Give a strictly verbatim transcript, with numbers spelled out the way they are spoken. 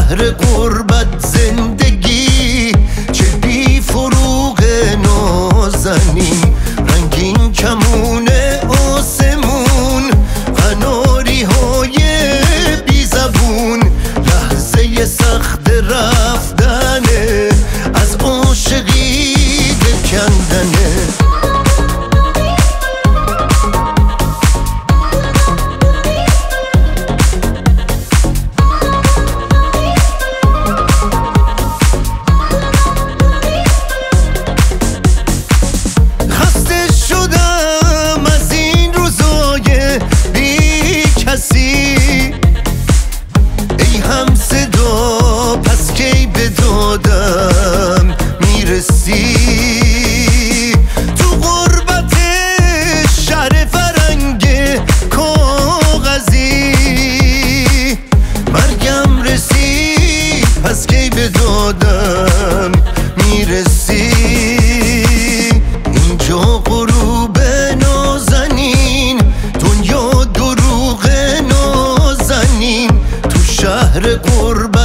شهر غربت زندگی چه بی فروغ نازنین، رنگین کمون آسمون، قناری های بی زبون، لحظه سخت رفتنه از عاشقی بکندنه. ای هم صدا پس کی به دادم میرسی؟ تو غربت شهر فرنگ کاغذی مرگم رسید، پس کی به دادم میرسی؟ اینجا غروب نازنین، دنیا دروغ نازنین، تو شهر غربت